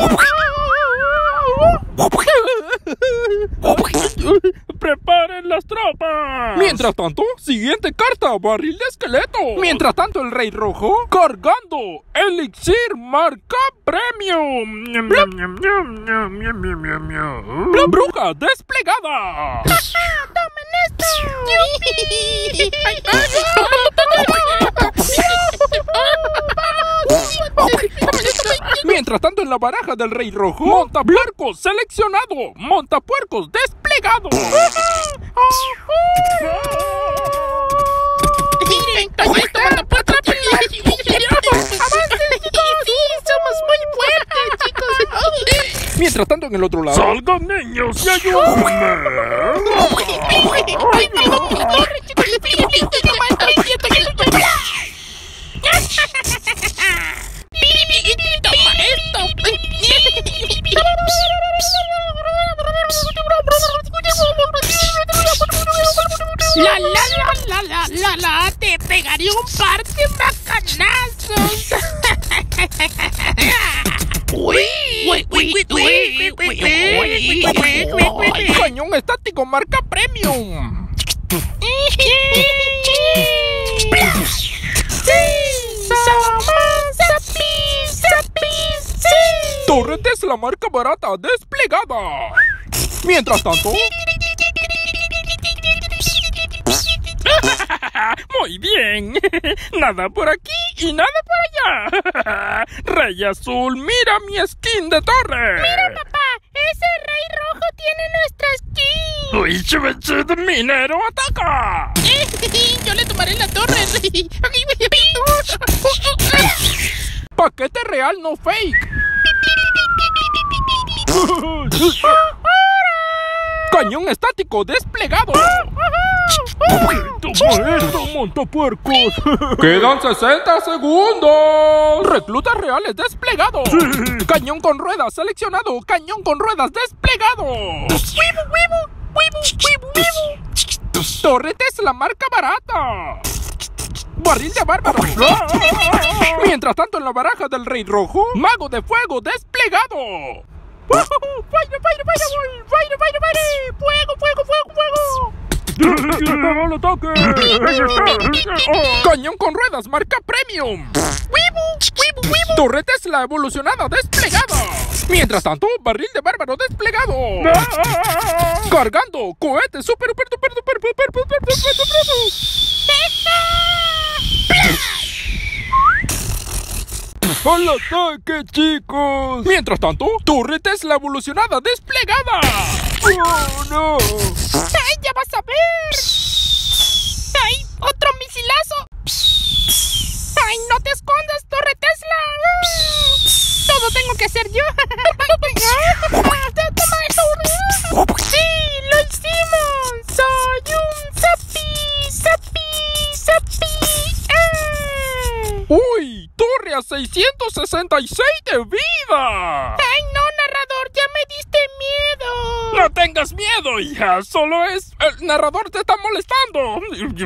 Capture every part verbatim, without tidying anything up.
¡Preparen las tropas! Mientras tanto, siguiente carta, barril de esqueleto. Mientras tanto, el Rey Rojo cargando elixir marca premium. La bruja desplegada. ¡Tomen esto! Mientras tanto, en la baraja del Rey Rojo, montapuercos seleccionado, montapuercos desplegado. ¡Miren! ¡Esto montapuercos! ¡Avancen, chicos! ¡Sí, somos muy fuertes, chicos! Mientras tanto, en el otro lado, ¡Salgan, niños, y ayúdenme! ¡Ay, perdón, mi torre, chicos! ¡Toma esto! La la la la la la la, te pegaré un par de bacanazos. Uy, uy, uy, uy, uy, cañón estático marca premium. Torre Tesla marca barata desplegada. Mientras tanto, muy bien. Nada por aquí y nada por allá. Rey Azul, mira mi skin de torre. Mira, papá, ese Rey Rojo tiene nuestra skin. Uy, chuvechud, minero, ataca. Yo le tomaré la torre. Paquete real, no fake. Cañón estático desplegado. ¡Toma esto, montapuercos! Quedan sesenta segundos. Reclutas reales desplegado. Sí. Cañón con ruedas seleccionado. Cañón con ruedas desplegado. ¡Huevo, huevo! ¡Huevo, huevo, huevo! Torre Tesla marca barata. Barril de bárbaro. Mientras tanto, en la baraja del Rey Rojo, mago de fuego desplegado. ¡Fire, fire, fire! ¡Fire, fire, fire! ¡Fuego, fuego, fuego, fuego! ¡Al ataque! Cañón con ruedas marca premium. ¡Huevo, huevo, huevo! Torre Tesla evolucionada desplegada. Mientras tanto, barril de bárbaro desplegado. Cargando cohete super, super, super, super, super, super, super, ¡Al ataque, chicos! Mientras tanto, torre Tesla evolucionada desplegada. ¡Oh, no! ¡Ay, ya vas a ver! ¡Ay, otro misilazo! ¡Ay, no te escondas, Torre Tesla! ¡Todo tengo que hacer yo! ¡Toma esto! ¡Sí, lo hicimos! ¡Soy un sapi, sapi, sapi! ¡Eh! ¡Uy! ¡Torre a seiscientos sesenta y seis de vida! ¡Ay, no, narrador! ¡Ya me diste miedo! ¡No tengas miedo, hija! Solo es... El narrador te está molestando.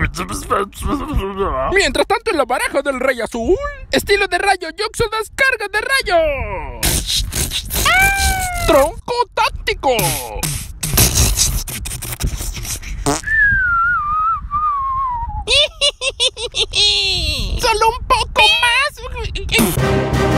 Mientras tanto, en la baraja del Rey Azul, estilo de rayo, Yoxo descarga de rayo. ¡Ah! Tronco táctico. ¡Solo un poco más!